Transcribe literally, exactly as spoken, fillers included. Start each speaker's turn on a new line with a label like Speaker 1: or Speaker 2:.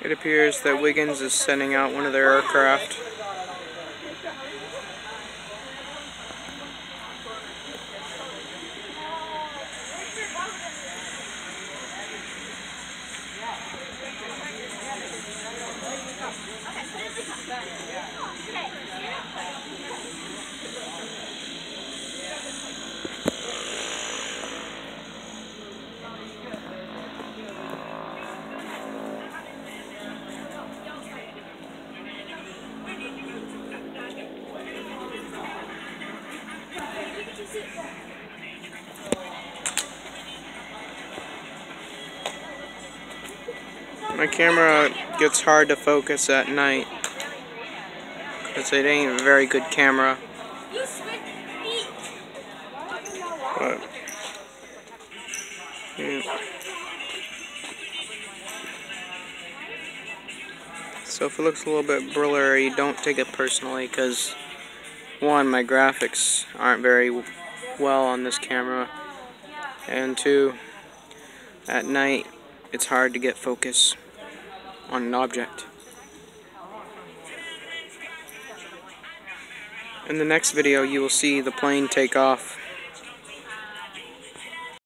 Speaker 1: It appears that Wiggins is sending out one of their aircraft. My camera gets hard to focus at night because it ain't a very good camera. But, yeah. So if it looks a little bit blurry, don't take it personally, because one, my graphics aren't very well on this camera, and two, at night it's hard to get focus on an object. In the next video you will see the plane take off.